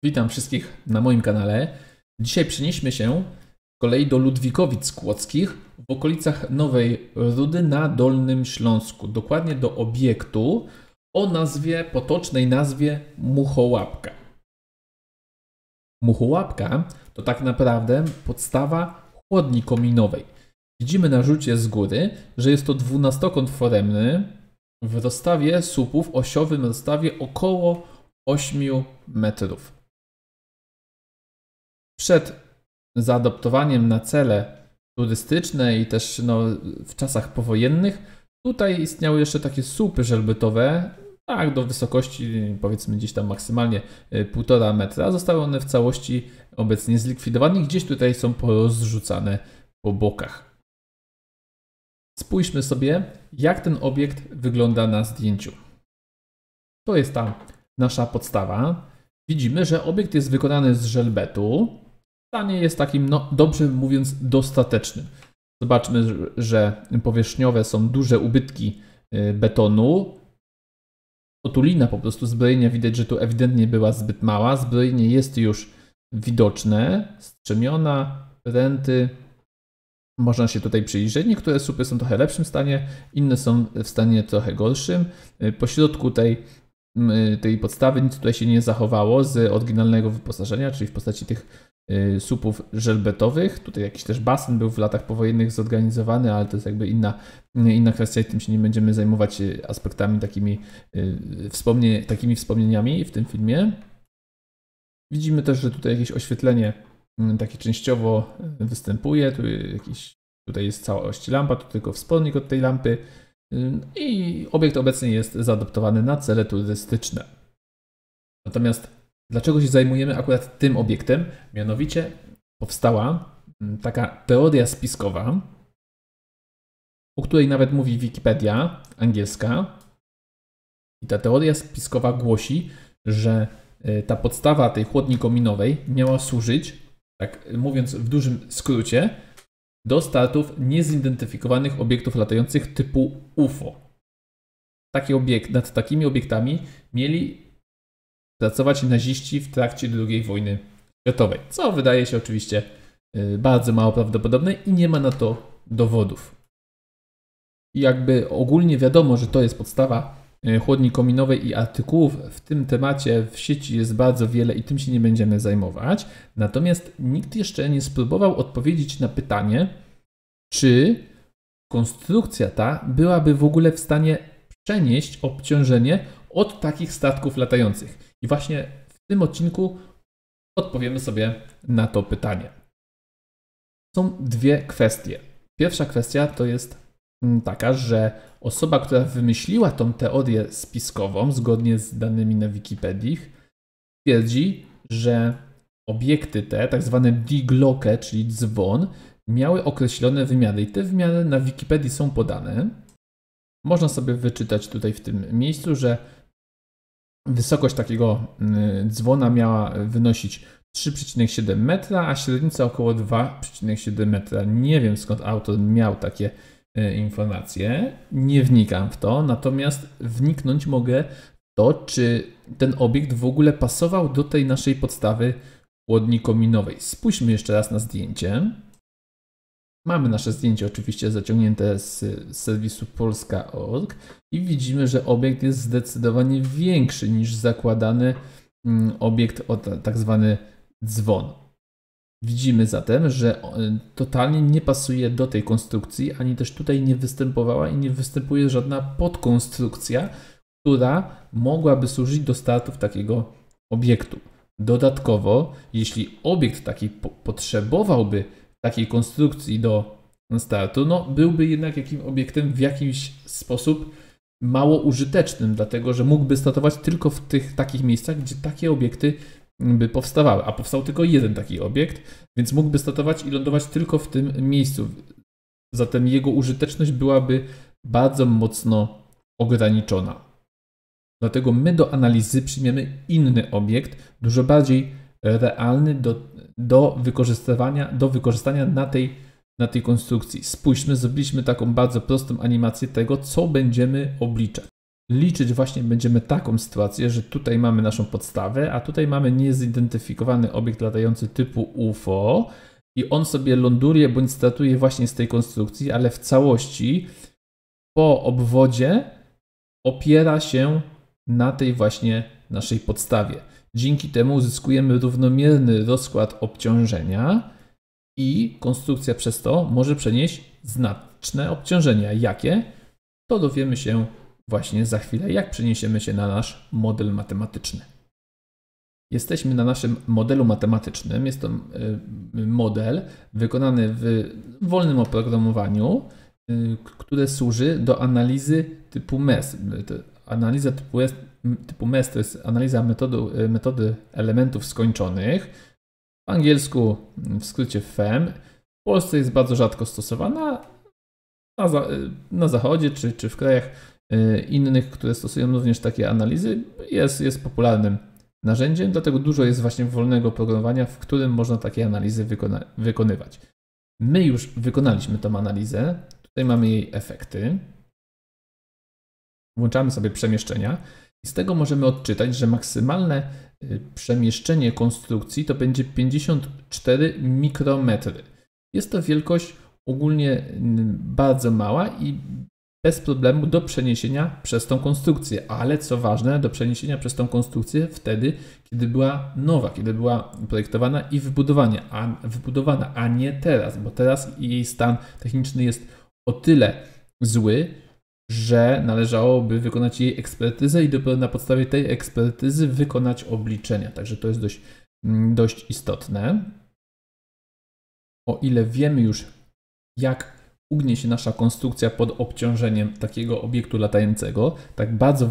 Witam wszystkich na moim kanale. Dzisiaj przenieśmy się z kolei do Ludwikowic Kłodzkich w okolicach Nowej Rudy na Dolnym Śląsku. Dokładnie do obiektu o potocznej nazwie Muchołapka. Muchołapka to tak naprawdę podstawa chłodni kominowej. Widzimy na rzucie z góry, że jest to dwunastokąt foremny w rozstawie słupów, osiowym rozstawie około 8 metrów. Przed zaadoptowaniem na cele turystyczne i też w czasach powojennych tutaj istniały jeszcze takie słupy żelbetowe, tak do wysokości powiedzmy gdzieś tam maksymalnie 1,5 metra. Zostały one w całości obecnie zlikwidowane i gdzieś tutaj są porozrzucane po bokach. Spójrzmy sobie, jak ten obiekt wygląda na zdjęciu. To jest ta nasza podstawa. Widzimy, że obiekt jest wykonany z żelbetu. Stanie jest takim, dobrze mówiąc, dostatecznym. Zobaczmy, że powierzchniowe są duże ubytki betonu. Otulina po prostu zbrojenia widać, że tu ewidentnie była zbyt mała. Zbrojenie jest już widoczne. Strzemiona, pręty. Można się tutaj przyjrzeć. Niektóre słupy są w trochę lepszym stanie, inne są w stanie trochę gorszym. Po środku tej podstawy nic tutaj się nie zachowało z oryginalnego wyposażenia, czyli w postaci tych słupów żelbetowych. Tutaj jakiś też basen był w latach powojennych zorganizowany, ale to jest jakby inna kwestia i tym się nie będziemy zajmować aspektami takimi wspomnieniami w tym filmie. Widzimy też, że tutaj jakieś oświetlenie takie częściowo występuje. Tutaj jest cała oś lampa, tu tylko wspornik od tej lampy. I obiekt obecnie jest zaadoptowany na cele turystyczne. Natomiast dlaczego się zajmujemy akurat tym obiektem? Mianowicie powstała taka teoria spiskowa, o której nawet mówi Wikipedia angielska. I ta teoria spiskowa głosi, że ta podstawa tej chłodni kominowej miała służyć, tak mówiąc w dużym skrócie, do startów niezidentyfikowanych obiektów latających typu UFO. Nad takimi obiektami mieli pracować naziści w trakcie II wojny światowej, co wydaje się oczywiście bardzo mało prawdopodobne i nie ma na to dowodów. I jakby ogólnie wiadomo, że to jest podstawa chłodni kominowej i artykułów w tym temacie w sieci jest bardzo wiele i tym się nie będziemy zajmować. Natomiast nikt jeszcze nie spróbował odpowiedzieć na pytanie, czy konstrukcja ta byłaby w ogóle w stanie przenieść obciążenie od takich statków latających. I właśnie w tym odcinku odpowiemy sobie na to pytanie. Są dwie kwestie. Pierwsza kwestia to jest taka, że osoba, która wymyśliła tą teorię spiskową, zgodnie z danymi na Wikipedii, twierdzi, że obiekty te, tak zwane Die Glocke, czyli dzwon, miały określone wymiary i te wymiary na Wikipedii są podane. Można sobie wyczytać tutaj w tym miejscu, że wysokość takiego dzwona miała wynosić 3,7 metra, a średnica około 2,7 metra. Nie wiem, skąd autor miał takie informacje, nie wnikam w to, natomiast wniknąć mogę w to, czy ten obiekt w ogóle pasował do tej naszej podstawy chłodni kominowej. Spójrzmy jeszcze raz na zdjęcie. Mamy nasze zdjęcie oczywiście zaciągnięte z serwisu polska.org i widzimy, że obiekt jest zdecydowanie większy niż zakładany obiekt o tak zwany dzwon. Widzimy zatem, że totalnie nie pasuje do tej konstrukcji, ani też tutaj nie występowała i nie występuje żadna podkonstrukcja, która mogłaby służyć do startów takiego obiektu. Dodatkowo, jeśli obiekt taki potrzebowałby takiej konstrukcji do startu, byłby jednak obiektem w jakiś sposób mało użytecznym, dlatego że mógłby startować tylko w tych takich miejscach, gdzie takie obiekty by powstawały, a powstał tylko jeden taki obiekt, więc mógłby startować i lądować tylko w tym miejscu. Zatem jego użyteczność byłaby bardzo mocno ograniczona. Dlatego my do analizy przyjmiemy inny obiekt, dużo bardziej realny do wykorzystania na tej konstrukcji. Spójrzmy, zrobiliśmy taką bardzo prostą animację tego, co będziemy obliczać. liczyć właśnie będziemy taką sytuację, że tutaj mamy naszą podstawę, a tutaj mamy niezidentyfikowany obiekt latający typu UFO i on sobie ląduje bądź startuje właśnie z tej konstrukcji, ale w całości po obwodzie opiera się na tej właśnie naszej podstawie. Dzięki temu uzyskujemy równomierny rozkład obciążenia i konstrukcja przez to może przenieść znaczne obciążenia. Jakie? To dowiemy się właśnie za chwilę, jak przeniesiemy się na nasz model matematyczny. Jesteśmy na naszym modelu matematycznym. Jest to model wykonany w wolnym oprogramowaniu, które służy do analizy typu MES. Analiza typu MES to jest analiza metody elementów skończonych. W angielsku w skrócie FEM. W Polsce jest bardzo rzadko stosowana. Na zachodzie czy w krajach innych, które stosują również takie analizy, jest popularnym narzędziem, dlatego dużo jest właśnie wolnego programowania, w którym można takie analizy wykonywać. My już wykonaliśmy tą analizę. Tutaj mamy jej efekty. Włączamy sobie przemieszczenia i z tego możemy odczytać, że maksymalne przemieszczenie konstrukcji to będzie 54 mikrometry. Jest to wielkość ogólnie bardzo mała i bez problemu do przeniesienia przez tą konstrukcję, ale co ważne, do przeniesienia przez tą konstrukcję wtedy, kiedy była nowa, kiedy była projektowana i wybudowana, a nie teraz, bo teraz jej stan techniczny jest o tyle zły, że należałoby wykonać jej ekspertyzę i dopiero na podstawie tej ekspertyzy wykonać obliczenia. Także to jest dość istotne. O ile wiemy już, jak ugnie się nasza konstrukcja pod obciążeniem takiego obiektu latającego, tak bardzo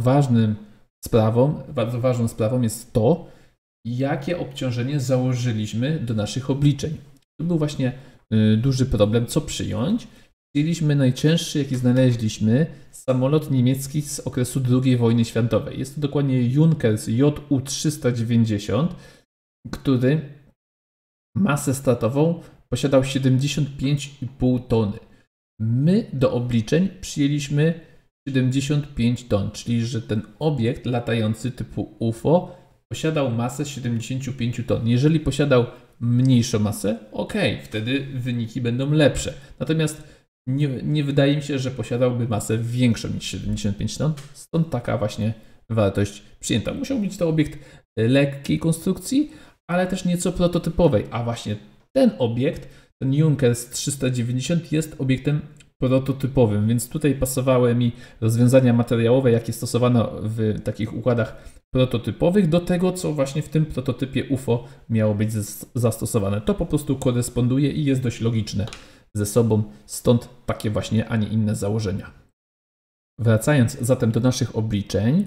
ważną sprawą jest to, jakie obciążenie założyliśmy do naszych obliczeń. To był właśnie duży problem, co przyjąć. Przyjęliśmy najcięższy, jaki znaleźliśmy, samolot niemiecki z okresu II wojny światowej. Jest to dokładnie Junkers Ju-390, który masę startową posiadał 75,5 tony. My do obliczeń przyjęliśmy 75 ton, czyli że ten obiekt latający typu UFO posiadał masę 75 ton. Jeżeli posiadał mniejszą masę, wtedy wyniki będą lepsze. Natomiast nie wydaje mi się, że posiadałby masę większą niż 75 ton, stąd taka właśnie wartość przyjęta. Musiał być to obiekt lekkiej konstrukcji, ale też nieco prototypowej, a właśnie ten obiekt, ten Junkers 390 jest obiektem prototypowym, więc tutaj pasowały mi rozwiązania materiałowe, jakie stosowano w takich układach prototypowych do tego, co właśnie w tym prototypie UFO miało być zastosowane. To po prostu koresponduje i jest dość logiczne ze sobą, stąd takie właśnie, a nie inne założenia. Wracając zatem do naszych obliczeń,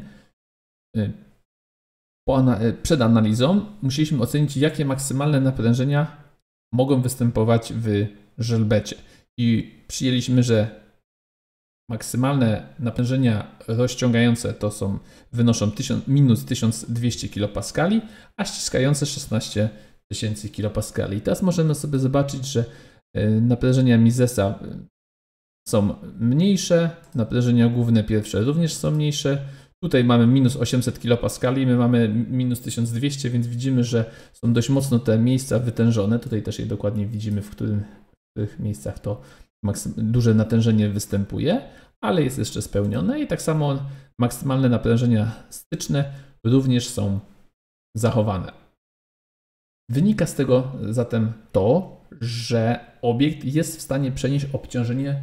przed analizą musieliśmy ocenić, jakie maksymalne naprężenia mogą występować w żelbecie. I przyjęliśmy, że maksymalne naprężenia rozciągające wynoszą minus 1200 kPa, a ściskające 16 000 kPa. I teraz możemy sobie zobaczyć, że naprężenia Misesa są mniejsze, naprężenia główne pierwsze również są mniejsze. Tutaj mamy minus 800 kPa, my mamy minus 1200, więc widzimy, że są dość mocno te miejsca wytężone. Tutaj też je dokładnie widzimy, w których miejscach to duże natężenie występuje, ale jest jeszcze spełnione i tak samo maksymalne naprężenia styczne również są zachowane. Wynika z tego zatem to, że obiekt jest w stanie przenieść obciążenie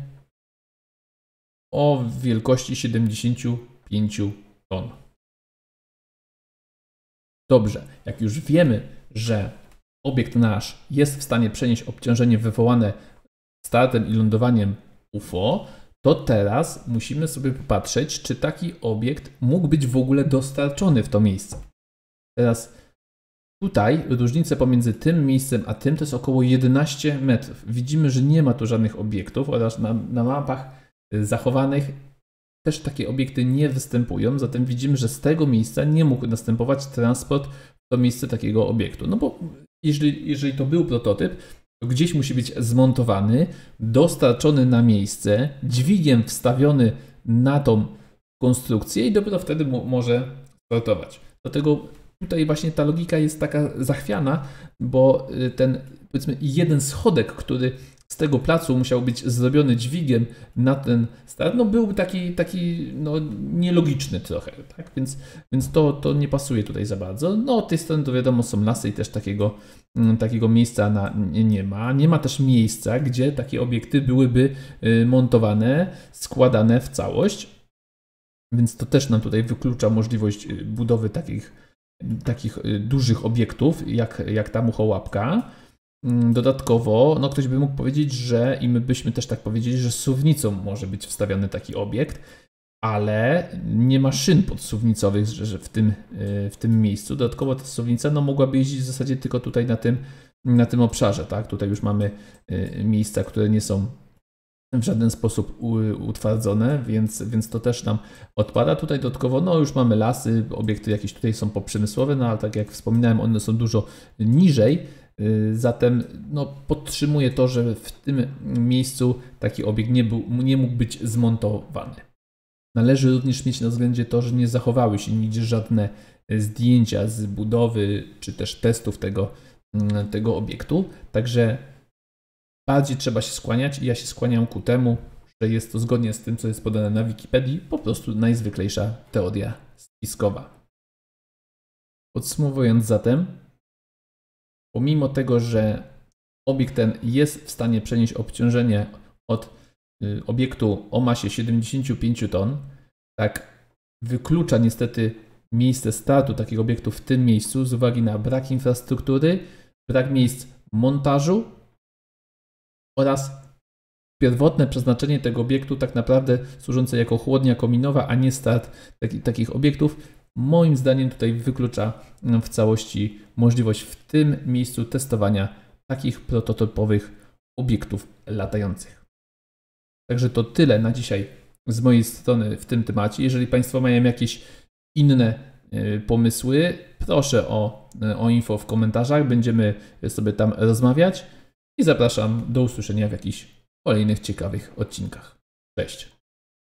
o wielkości 75 ton. Dobrze, jak już wiemy, że obiekt nasz jest w stanie przenieść obciążenie wywołane startem i lądowaniem UFO, to teraz musimy sobie popatrzeć, czy taki obiekt mógł być w ogóle dostarczony w to miejsce. Teraz tutaj różnica pomiędzy tym miejscem a tym to jest około 11 metrów. Widzimy, że nie ma tu żadnych obiektów oraz na mapach zachowanych też takie obiekty nie występują, zatem widzimy, że z tego miejsca nie mógł następować transport w to miejsce takiego obiektu. No bo jeżeli to był prototyp, to gdzieś musi być zmontowany, dostarczony na miejsce, dźwigiem wstawiony na tą konstrukcję i dopiero wtedy może startować. Dlatego tutaj właśnie ta logika jest taka zachwiana, bo ten, powiedzmy, jeden schodek, który z tego placu musiał być zrobiony dźwigiem na ten start, no byłby taki no, nielogiczny trochę, tak? Więc to nie pasuje tutaj za bardzo. No od tej strony to wiadomo są lasy i też takiego miejsca nie ma. Nie ma też miejsca, gdzie takie obiekty byłyby montowane, składane w całość, więc to też nam tutaj wyklucza możliwość budowy takich dużych obiektów, jak ta muchołapka. Dodatkowo, no ktoś by mógł powiedzieć, że i my byśmy też tak powiedzieli, że z suwnicą może być wstawiony taki obiekt, ale nie ma szyn podsuwnicowych że w tym miejscu. Dodatkowo ta suwnica no, mogłaby jeździć w zasadzie tylko tutaj na tym obszarze. Tak? Tutaj już mamy miejsca, które nie są w żaden sposób utwardzone, więc to też nam odpada. Tutaj dodatkowo no już mamy lasy, obiekty jakieś tutaj są poprzemysłowe, no ale tak jak wspominałem, one są dużo niżej, zatem no, podtrzymuje to, że w tym miejscu taki obiekt nie mógł być zmontowany. Należy również mieć na względzie to, że nie zachowały się nigdzie żadne zdjęcia z budowy czy też testów tego obiektu, także bardziej trzeba się skłaniać i ja się skłaniam ku temu, że jest to zgodnie z tym, co jest podane na Wikipedii, po prostu najzwyklejsza teoria spiskowa. Podsumowując zatem, pomimo tego, że obiekt ten jest w stanie przenieść obciążenie od obiektu o masie 75 ton, tak wyklucza niestety miejsce startu takiego obiektu w tym miejscu z uwagi na brak infrastruktury, brak miejsc montażu oraz pierwotne przeznaczenie tego obiektu tak naprawdę służące jako chłodnia kominowa, a nie start takich obiektów, moim zdaniem tutaj wyklucza w całości możliwość w tym miejscu testowania takich prototypowych obiektów latających. Także to tyle na dzisiaj z mojej strony w tym temacie. Jeżeli Państwo mają jakieś inne pomysły, proszę o info w komentarzach. Będziemy sobie tam rozmawiać i zapraszam do usłyszenia w jakichś kolejnych ciekawych odcinkach. Cześć!